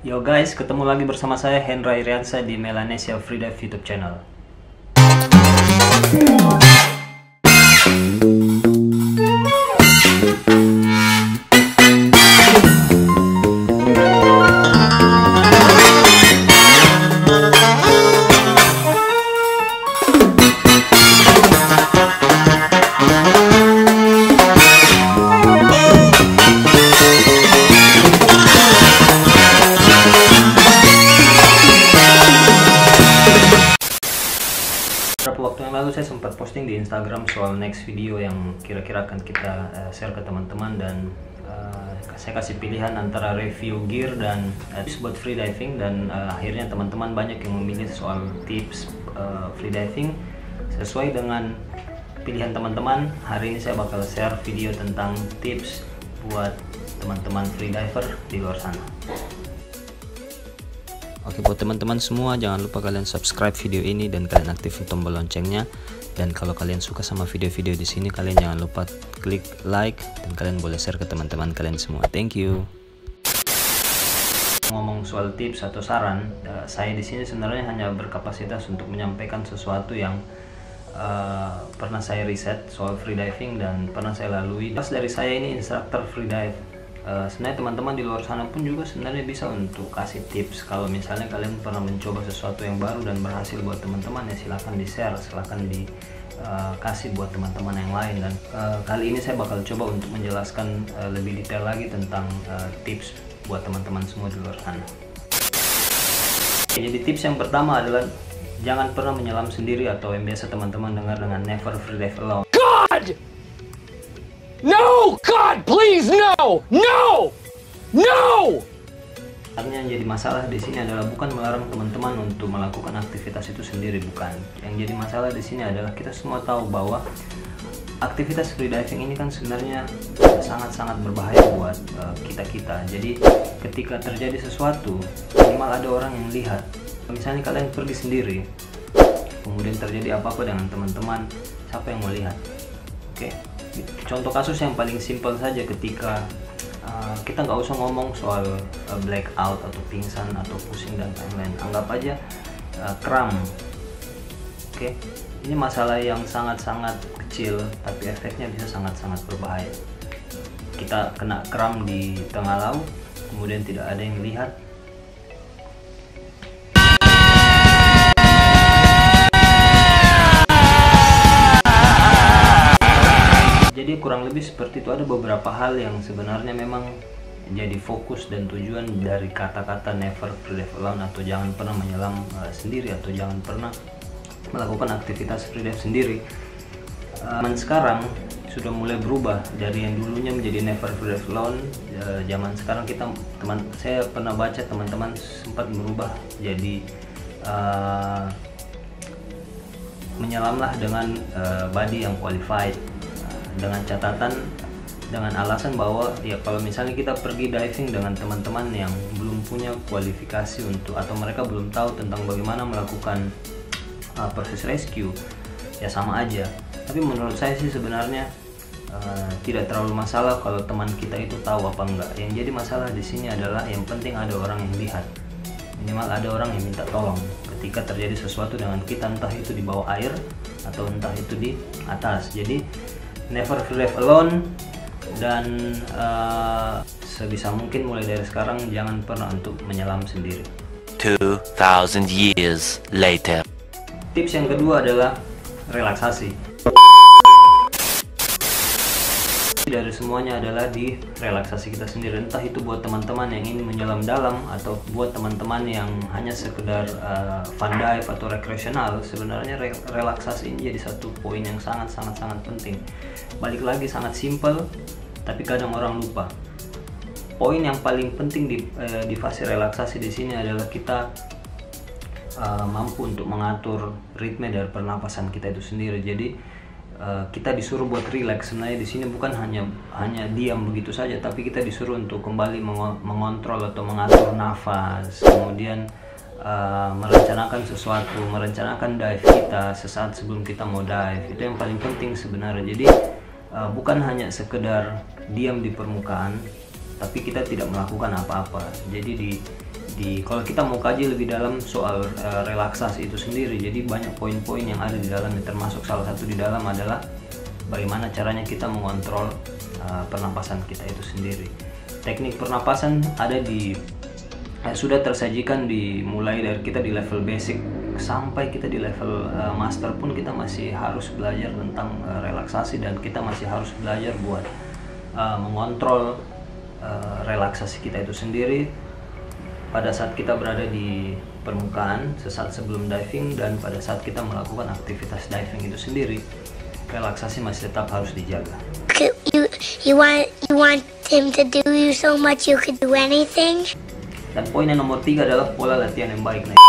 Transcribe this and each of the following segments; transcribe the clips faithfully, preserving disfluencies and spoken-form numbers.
Yo guys, ketemu lagi bersama saya Hendra Iriansa di Melanesia Freedive YouTube channel. Beberapa waktu yang lalu saya sempat posting di Instagram soal next video yang kira-kira akan kita uh, share ke teman-teman, dan uh, saya kasih pilihan antara review gear dan uh, tips buat freediving, dan uh, akhirnya teman-teman banyak yang memilih soal tips uh, freediving sesuai dengan pilihan teman-teman. Hari ini saya bakal share video tentang tips buat teman-teman freediver di luar sana. Oke, buat teman-teman semua, jangan lupa kalian subscribe video ini dan kalian aktifin tombol loncengnya. Dan kalau kalian suka sama video-video di sini, kalian jangan lupa klik like dan kalian boleh share ke teman-teman kalian semua. Thank you. Ngomong soal tips atau saran, uh, saya di sini sebenarnya hanya berkapasitas untuk menyampaikan sesuatu yang uh, pernah saya riset soal freediving dan pernah saya lalui. Pas dari saya ini instruktur freedive. Uh, sebenarnya teman-teman di luar sana pun juga sebenarnya bisa untuk kasih tips. Kalau misalnya kalian pernah mencoba sesuatu yang baru dan berhasil buat teman-teman, ya silahkan di share, silahkan dikasih uh, buat teman-teman yang lain. Dan uh, kali ini saya bakal coba untuk menjelaskan uh, lebih detail lagi tentang uh, tips buat teman-teman semua di luar sana. Jadi tips yang pertama adalah jangan pernah menyelam sendiri, atau yang biasa teman-teman dengar dengan never freedive alone. God! No! God, please, no! No! No! Karena yang jadi masalah di sini adalah bukan melarang teman-teman untuk melakukan aktivitas itu sendiri, bukan. Yang jadi masalah di sini adalah kita semua tahu bahwa aktivitas freediving ini kan sebenarnya sangat-sangat berbahaya buat kita-kita. Uh, Jadi ketika terjadi sesuatu, minimal ada orang yang lihat. Misalnya kalian pergi sendiri, kemudian terjadi apa-apa dengan teman-teman, siapa yang mau lihat? Oke. Okay? Contoh kasus yang paling simpel saja, ketika uh, kita nggak usah ngomong soal uh, blackout atau pingsan atau pusing dan lain-lain, anggap aja uh, kram. Oke, okay? Ini masalah yang sangat-sangat kecil tapi efeknya bisa sangat-sangat berbahaya. Kita kena kram di tengah laut, kemudian tidak ada yang lihat. Jadi kurang lebih seperti itu. Ada beberapa hal yang sebenarnya memang jadi fokus dan tujuan dari kata-kata never freedive alone, atau jangan pernah menyelam uh, sendiri, atau jangan pernah melakukan aktivitas freedive sendiri. Uh, sekarang sudah mulai berubah dari yang dulunya menjadi never freedive alone. Uh, zaman sekarang kita teman saya pernah baca teman-teman sempat berubah jadi uh, menyelamlah dengan uh, body yang qualified, dengan catatan, dengan alasan bahwa ya kalau misalnya kita pergi diving dengan teman-teman yang belum punya kualifikasi untuk, atau mereka belum tahu tentang bagaimana melakukan uh, proses rescue, ya sama aja. Tapi menurut saya sih sebenarnya uh, tidak terlalu masalah kalau teman kita itu tahu apa enggak. Yang jadi masalah di sini adalah yang penting ada orang yang lihat, minimal ada orang yang minta tolong ketika terjadi sesuatu dengan kita, entah itu di bawah air atau entah itu di atas. Jadi never freedive alone, dan uh, sebisa mungkin mulai dari sekarang jangan pernah untuk menyelam sendiri. two thousand years later. Tips yang kedua adalah relaksasi. Dari semuanya adalah di relaksasi kita sendiri, entah itu buat teman-teman yang ingin menyelam dalam atau buat teman-teman yang hanya sekedar uh, fun dive atau rekreasional. Sebenarnya re relaksasi ini jadi satu poin yang sangat-sangat sangat penting. Balik lagi, sangat simple tapi kadang orang lupa. Poin yang paling penting di, uh, di fase relaksasi di sini adalah kita uh, mampu untuk mengatur ritme dari pernapasan kita itu sendiri. Jadi Uh, kita disuruh buat relax. Sebenarnya di sini bukan hanya hanya diam begitu saja, tapi kita disuruh untuk kembali mengo mengontrol atau mengatur nafas, kemudian uh, merencanakan sesuatu, merencanakan dive kita sesaat sebelum kita mau dive. Itu yang paling penting sebenarnya. Jadi uh, bukan hanya sekedar diam di permukaan, tapi kita tidak melakukan apa-apa. Jadi di di kalau kita mau kaji lebih dalam soal uh, relaksasi itu sendiri. Jadi banyak poin-poin yang ada di dalamnya, termasuk salah satu di dalam adalah bagaimana caranya kita mengontrol uh, pernapasan kita itu sendiri. Teknik pernapasan ada di eh, sudah tersajikan dimulai dari kita di level basic sampai kita di level uh, master pun kita masih harus belajar tentang uh, relaksasi, dan kita masih harus belajar buat uh, mengontrol uh, relaksasi kita itu sendiri pada saat kita berada di permukaan, sesaat sebelum diving, dan pada saat kita melakukan aktivitas diving itu sendiri. Relaksasi masih tetap harus dijaga. You, you want you want him to do you so much you could do anything. Dan poin yang nomor tiga adalah pola latihan yang baik. Nah,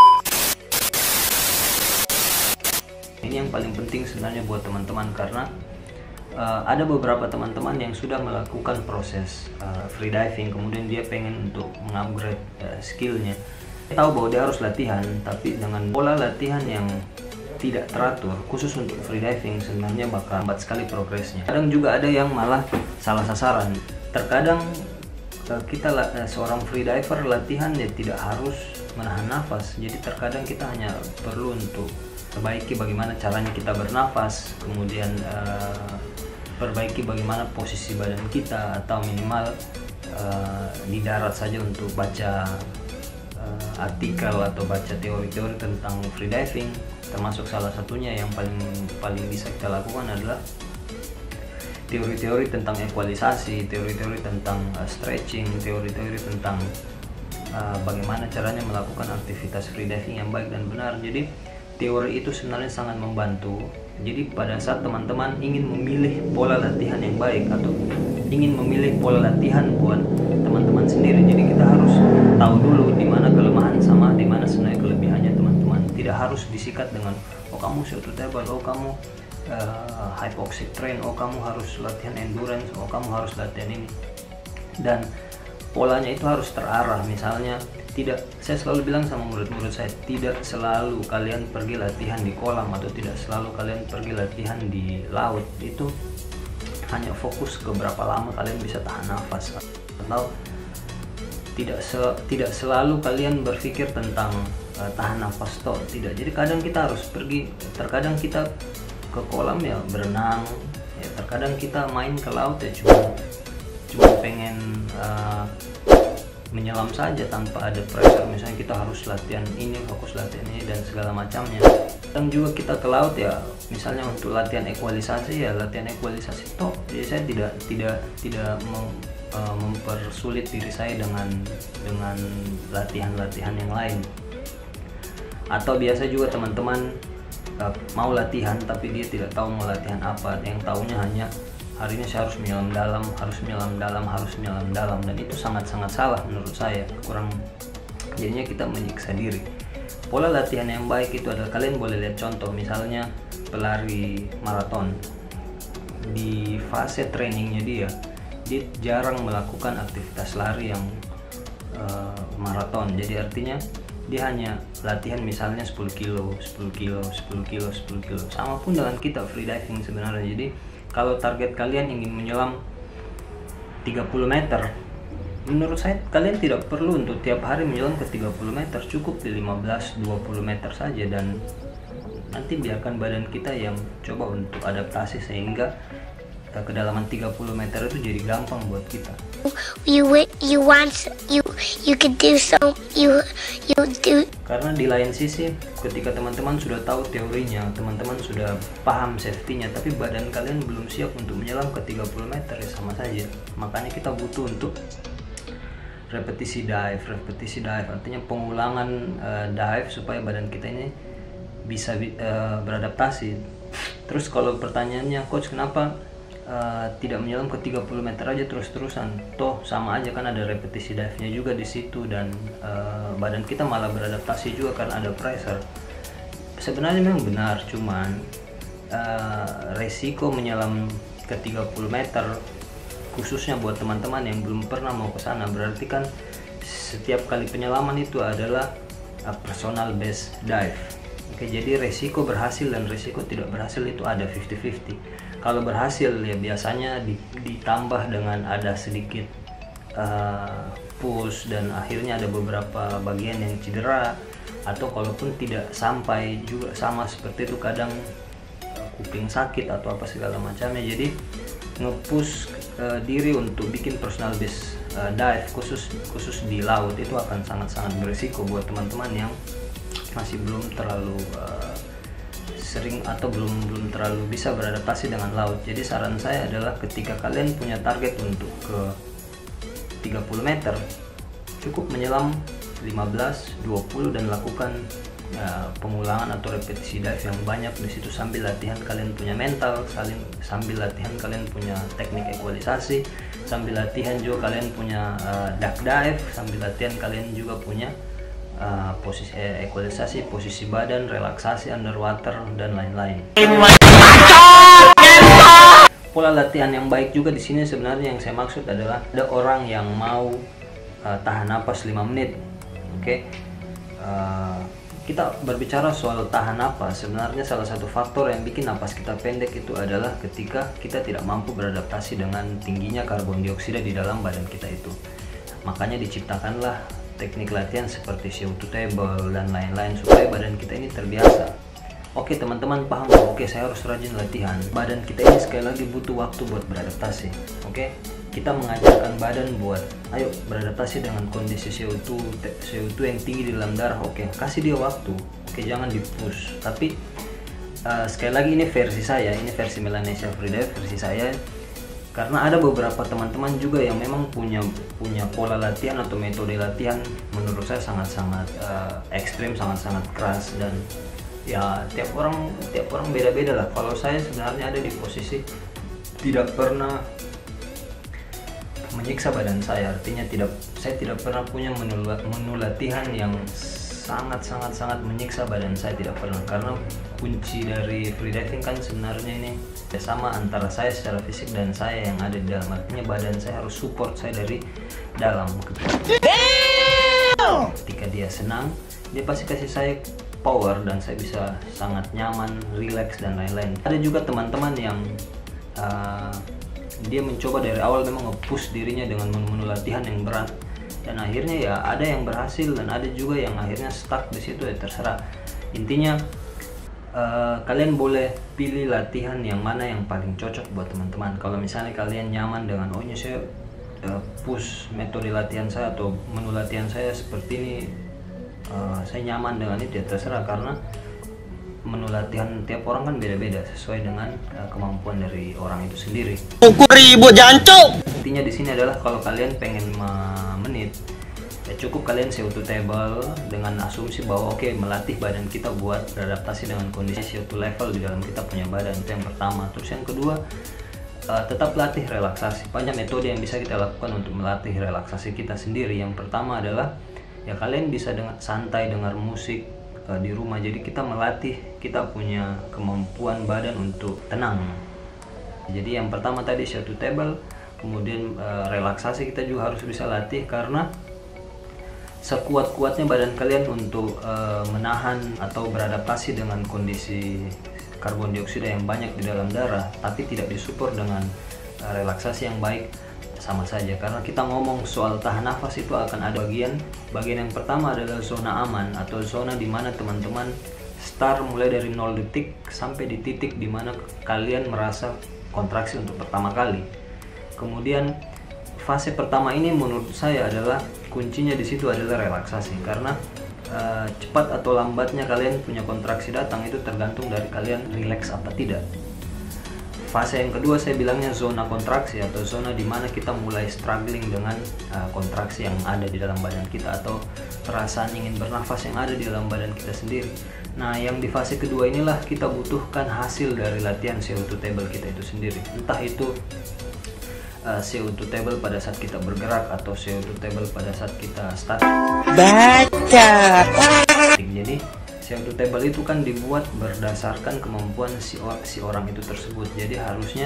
ini yang paling penting sebenarnya buat teman-teman, karena uh, ada beberapa teman-teman yang sudah melakukan proses uh, free diving, kemudian dia pengen untuk mengupgrade uh, skillnya. Dia tahu bahwa dia harus latihan, tapi dengan pola latihan yang tidak teratur khusus untuk free diving sebenarnya bakal lambat sekali progresnya. Kadang juga ada yang malah salah sasaran. Terkadang uh, kita uh, seorang free diver latihan ya tidak harus menahan nafas. Jadi terkadang kita hanya perlu untuk perbaiki bagaimana caranya kita bernafas, kemudian uh, perbaiki bagaimana posisi badan kita, atau minimal uh, di darat saja untuk baca uh, artikel atau baca teori-teori tentang free diving. Termasuk salah satunya yang paling paling bisa kita lakukan adalah teori-teori tentang ekualisasi, teori-teori tentang uh, stretching, teori-teori tentang uh, bagaimana caranya melakukan aktivitas free diving yang baik dan benar. Jadi teori itu sebenarnya sangat membantu. Jadi pada saat teman-teman ingin memilih pola latihan yang baik atau ingin memilih pola latihan buat teman-teman sendiri, jadi kita harus tahu dulu di mana kelemahan sama di mana sebenarnya kelebihannya teman-teman. Tidak harus disikat dengan oh kamu suitable, oh kamu uh, hypoxic train, oh kamu harus latihan endurance, oh kamu harus latihan ini. Dan polanya itu harus terarah. Misalnya tidak, saya selalu bilang sama murid-murid saya, tidak selalu kalian pergi latihan di kolam atau tidak selalu kalian pergi latihan di laut. Itu hanya fokus ke berapa lama kalian bisa tahan nafas, atau tidak se, tidak selalu kalian berpikir tentang uh, tahan nafas toh, tidak. Jadi kadang kita harus pergi, terkadang kita ke kolam ya berenang, ya terkadang kita main ke laut ya cuma cuma pengen uh, menyelam saja tanpa ada pressure. Misalnya kita harus latihan ini, fokus latihan ini dan segala macamnya. Dan juga kita ke laut ya, misalnya untuk latihan ekualisasi ya latihan ekualisasi toh. Jadi saya tidak tidak tidak mem, uh, mempersulit diri saya dengan dengan latihan-latihan yang lain. Atau biasa juga teman-teman uh, mau latihan tapi dia tidak tahu mau latihan apa, yang tahunya hanya hari ini saya harus menyelam dalam, harus menyelam dalam, harus menyelam dalam, dan itu sangat-sangat salah menurut saya. Kurang, jadinya kita menyiksa diri. Pola latihan yang baik itu adalah, kalian boleh lihat contoh, misalnya pelari maraton. Di fase trainingnya dia, dia jarang melakukan aktivitas lari yang uh, maraton. Jadi artinya dia hanya latihan misalnya sepuluh kilo, sepuluh kilo, sepuluh kilo, sepuluh kilo. Sama pun dengan kita free diving sebenarnya. Jadi kalau target kalian ingin menyelam tiga puluh meter, menurut saya kalian tidak perlu untuk tiap hari menyelam ke tiga puluh meter, cukup di lima belas dua puluh meter saja, dan nanti biarkan badan kita yang coba untuk adaptasi sehingga kedalaman tiga puluh meter itu jadi gampang buat kita. You you want you you could do so you you do. Karena di lain sisi, ketika teman-teman sudah tahu teorinya, teman-teman sudah paham safety-nya, tapi badan kalian belum siap untuk menyelam ke tiga puluh meter, ya sama saja. Makanya kita butuh untuk repetisi dive, repetisi dive artinya pengulangan uh, dive supaya badan kita ini bisa uh, beradaptasi. Terus kalau pertanyaannya, coach kenapa Uh, tidak menyelam ke tiga puluh meter aja terus-terusan? Toh sama aja kan, ada repetisi dive-nya juga di situ, dan uh, badan kita malah beradaptasi juga karena ada pressure. Sebenarnya memang benar, cuman uh, resiko menyelam ke tiga puluh meter khususnya buat teman-teman yang belum pernah mau ke sana, berarti kan setiap kali penyelaman itu adalah uh, personal best dive. Oke, jadi resiko berhasil dan resiko tidak berhasil itu ada fifty fifty. Kalau berhasil ya biasanya ditambah dengan ada sedikit uh, push dan akhirnya ada beberapa bagian yang cedera, atau kalaupun tidak sampai juga sama seperti itu, kadang uh, kuping sakit atau apa segala macamnya. Jadi nge-push uh, diri untuk bikin personal best uh, dive khusus khusus di laut itu akan sangat-sangat berisiko buat teman-teman yang masih belum terlalu uh, sering atau belum belum terlalu bisa beradaptasi dengan laut. Jadi saran saya adalah ketika kalian punya target untuk ke tiga puluh meter, cukup menyelam lima belas, dua puluh dan lakukan ya, pengulangan atau repetisi dive yang banyak di situ, sambil latihan kalian punya mental, saling sambil latihan kalian punya teknik equalisasi, sambil latihan juga kalian punya uh, duck dive, sambil latihan kalian juga punya uh, posisi eh, equalisasi, posisi badan, relaksasi underwater dan lain-lain. Pola latihan yang baik juga di sini sebenarnya yang saya maksud adalah ada orang yang mau uh, tahan napas lima menit. Oke, okay? uh, kita berbicara soal tahan napas. Sebenarnya salah satu faktor yang bikin napas kita pendek itu adalah ketika kita tidak mampu beradaptasi dengan tingginya karbon dioksida di dalam badan kita itu. Makanya diciptakanlah teknik latihan seperti C O two table dan lain-lain supaya badan kita ini terbiasa. Oke teman-teman paham, oke saya harus rajin latihan. Badan kita ini sekali lagi butuh waktu buat beradaptasi. Oke, kita mengajarkan badan buat ayo beradaptasi dengan kondisi C O two C O two yang tinggi di dalam darah. Oke, kasih dia waktu. Oke, jangan di push. Tapi uh, sekali lagi ini versi saya, ini versi Melanesia Freedive, versi saya. Karena ada beberapa teman-teman juga yang memang punya punya pola latihan atau metode latihan menurut saya sangat-sangat uh, ekstrim, sangat-sangat keras, dan ya tiap orang tiap orang beda-beda lah. Kalau saya sebenarnya ada di posisi tidak pernah menyiksa badan saya, artinya tidak saya tidak pernah punya menu, menu latihan yang sangat-sangat sangat menyiksa badan saya, tidak pernah. Karena kunci dari freediving kan sebenarnya ini sama antara saya secara fisik dan saya yang ada di dalam, artinya badan saya harus support saya dari dalam. Ketika dia senang, dia pasti kasih saya power dan saya bisa sangat nyaman, relax dan lain-lain. Ada juga teman-teman yang uh, dia mencoba dari awal memang nge-push dirinya dengan menu-menu latihan yang berat, dan akhirnya ya ada yang berhasil dan ada juga yang akhirnya stuck di situ. Ya terserah. Intinya uh, kalian boleh pilih latihan yang mana yang paling cocok buat teman-teman. Kalau misalnya kalian nyaman dengan oh ini saya uh, push metode latihan saya atau menu latihan saya seperti ini, Uh, saya nyaman dengan itu, ya terserah. Karena menu latihan tiap orang kan beda-beda sesuai dengan uh, kemampuan dari orang itu sendiri. Ribut jancuk. Intinya di sini adalah kalau kalian pengen lima menit, ya cukup kalian C O two table dengan asumsi bahwa oke okay, melatih badan kita buat beradaptasi dengan kondisi C O two level di dalam kita punya badan. Itu yang pertama. Terus yang kedua, uh, tetap latih relaksasi. Banyak metode yang bisa kita lakukan untuk melatih relaksasi kita sendiri. Yang pertama adalah ya kalian bisa dengan santai dengar musik uh, di rumah. Jadi kita melatih kita punya kemampuan badan untuk tenang. Jadi yang pertama tadi C O two table, kemudian uh, relaksasi kita juga harus bisa latih, karena sekuat-kuatnya badan kalian untuk uh, menahan atau beradaptasi dengan kondisi karbon dioksida yang banyak di dalam darah, tapi tidak disupport dengan uh, relaksasi yang baik, sama saja. Karena kita ngomong soal tahan nafas itu akan ada bagian bagian yang pertama adalah zona aman atau zona dimana teman-teman start mulai dari nol detik sampai di titik dimana kalian merasa kontraksi untuk pertama kali. Kemudian fase pertama ini menurut saya adalah kuncinya di situ adalah relaksasi, karena uh, cepat atau lambatnya kalian punya kontraksi datang itu tergantung dari kalian relax apa tidak. Fase yang kedua saya bilangnya zona kontraksi atau zona dimana kita mulai struggling dengan uh, kontraksi yang ada di dalam badan kita atau perasaan ingin bernafas yang ada di dalam badan kita sendiri. Nah, yang di fase kedua inilah kita butuhkan hasil dari latihan C O two table kita itu sendiri. Entah itu uh, C O two table pada saat kita bergerak atau C O two table pada saat kita start. Baca. Jadi C O two table itu kan dibuat berdasarkan kemampuan si, or si orang itu tersebut. Jadi harusnya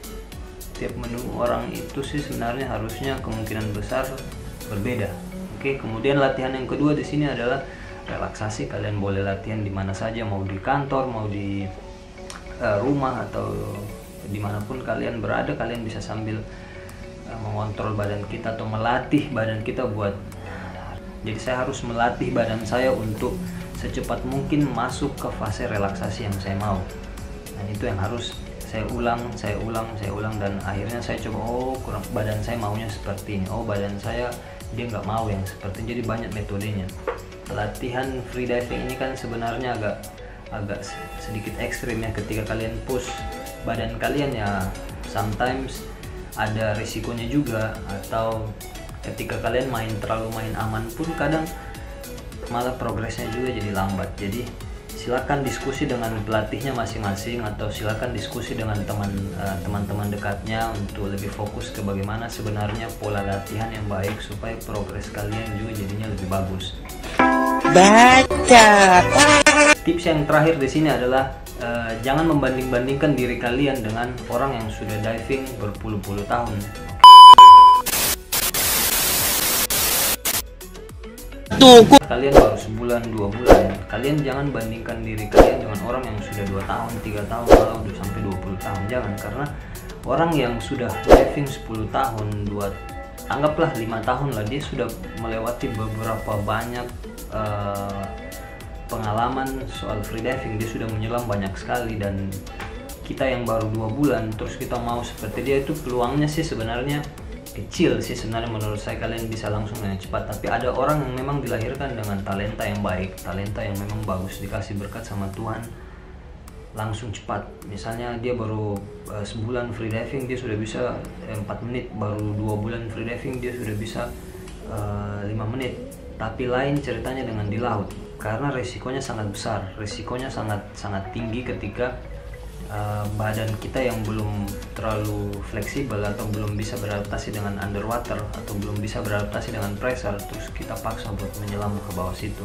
tiap menu orang itu sih sebenarnya harusnya kemungkinan besar berbeda. Oke, kemudian latihan yang kedua di sini adalah relaksasi. Kalian boleh latihan di mana saja, mau di kantor, mau di uh, rumah atau dimanapun kalian berada. Kalian bisa sambil uh, mengontrol badan kita atau melatih badan kita buat. Jadi saya harus melatih badan saya untuk secepat mungkin masuk ke fase relaksasi yang saya mau. Dan itu yang harus saya ulang, saya ulang, saya ulang, dan akhirnya saya coba, oh kurang, badan saya maunya seperti ini, oh badan saya dia nggak mau yang seperti ini. Jadi banyak metodenya. Latihan freediving ini kan sebenarnya agak agak sedikit ekstrim ya, ketika kalian push badan kalian ya sometimes ada risikonya juga, atau ketika kalian main terlalu main aman pun kadang malah progresnya juga jadi lambat. Jadi silakan diskusi dengan pelatihnya masing-masing, atau silakan diskusi dengan teman uh, teman-teman dekatnya untuk lebih fokus ke bagaimana sebenarnya pola latihan yang baik supaya progres kalian juga jadinya lebih bagus. Baca. Tips yang terakhir di sini adalah uh, jangan membanding-bandingkan diri kalian dengan orang yang sudah diving berpuluh-puluh tahun. Tunggu. Kalian baru sebulan, dua bulan, kalian jangan bandingkan diri kalian dengan orang yang sudah dua tahun, tiga tahun, atau sampai dua puluh tahun. Jangan, karena orang yang sudah diving sepuluh tahun, dua, anggaplah lima tahun lah, dia sudah melewati beberapa banyak uh, pengalaman soal freediving. Dia sudah menyelam banyak sekali, dan kita yang baru dua bulan terus kita mau seperti dia, itu peluangnya sih sebenarnya kecil sih sebenarnya menurut saya. Kalian bisa langsung dengan cepat, tapi ada orang yang memang dilahirkan dengan talenta yang baik, talenta yang memang bagus, dikasih berkat sama Tuhan, langsung cepat. Misalnya dia baru uh, sebulan freediving, dia sudah bisa empat menit, baru dua bulan freediving dia sudah bisa uh, lima menit. Tapi lain ceritanya dengan di laut, karena resikonya sangat besar, resikonya sangat sangat tinggi ketika Uh, badan kita yang belum terlalu fleksibel atau belum bisa beradaptasi dengan underwater, atau belum bisa beradaptasi dengan pressure, terus kita paksa buat menyelam ke bawah situ.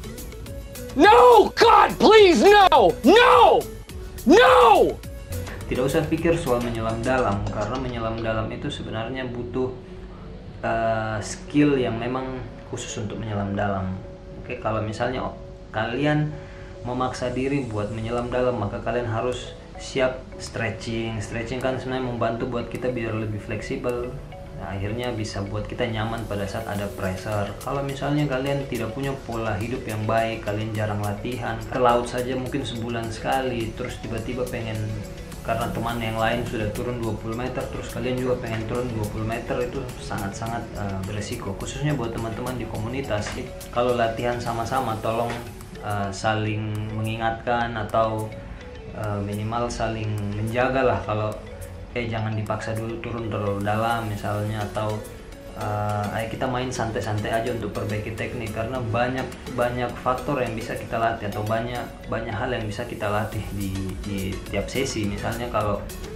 No! God, please, no! No! No! Tidak usah pikir soal menyelam dalam, karena menyelam dalam itu sebenarnya butuh uh, skill yang memang khusus untuk menyelam dalam. Oke, kalau misalnya kalian memaksa diri buat menyelam dalam, maka kalian harus siap stretching. Stretching kan sebenarnya membantu buat kita biar lebih fleksibel. Nah, akhirnya bisa buat kita nyaman pada saat ada pressure. Kalau misalnya kalian tidak punya pola hidup yang baik, kalian jarang latihan, ke laut saja mungkin sebulan sekali, terus tiba-tiba pengen, karena teman yang lain sudah turun dua puluh meter, terus kalian juga pengen turun dua puluh meter, itu sangat-sangat uh, beresiko. Khususnya buat teman-teman di komunitas, kalau latihan sama-sama, tolong uh, saling mengingatkan, atau Uh, minimal saling menjaga lah. Kalau eh jangan dipaksa dulu turun terlalu dalam misalnya, atau uh, ayo kita main santai-santai aja untuk perbaiki teknik, karena banyak banyak faktor yang bisa kita latih, atau banyak banyak hal yang bisa kita latih di, di tiap sesi. Misalnya kalau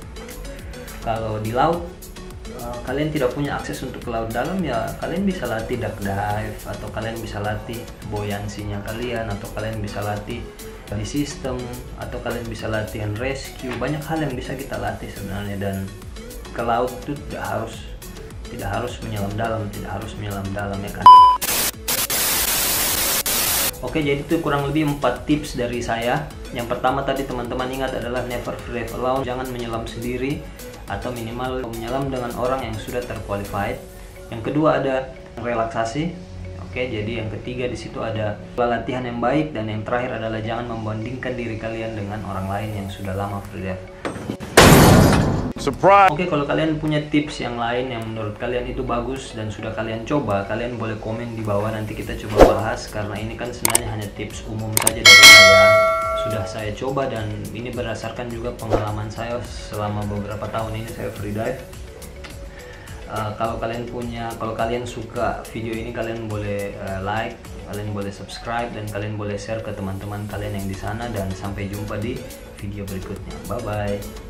kalau di laut uh, kalian tidak punya akses untuk ke laut dalam, ya kalian bisa latih duck dive, atau kalian bisa latih buoyansinya kalian, atau kalian bisa latih di sistem, atau kalian bisa latihan rescue. Banyak hal yang bisa kita latih sebenarnya, dan ke laut itu tidak harus tidak harus menyelam dalam, tidak harus menyelam dalam ya kan. Oke, jadi itu kurang lebih empat tips dari saya. Yang pertama tadi teman-teman ingat adalah never freedive alone, jangan menyelam sendiri, atau minimal menyelam dengan orang yang sudah terqualified. Yang kedua ada relaksasi. Oke, jadi yang ketiga di situ ada latihan yang baik, dan yang terakhir adalah jangan membandingkan diri kalian dengan orang lain yang sudah lama freedive. Surprise! Oke, kalau kalian punya tips yang lain yang menurut kalian itu bagus dan sudah kalian coba, kalian boleh komen di bawah, nanti kita coba bahas, karena ini kan sebenarnya hanya tips umum saja dari saya. Sudah saya coba, dan ini berdasarkan juga pengalaman saya selama beberapa tahun ini saya freedive. Uh, kalau kalian punya, kalau kalian suka video ini, kalian boleh uh, like, kalian boleh subscribe, dan kalian boleh share ke teman-teman kalian yang di sana. Dan sampai jumpa di video berikutnya. Bye bye.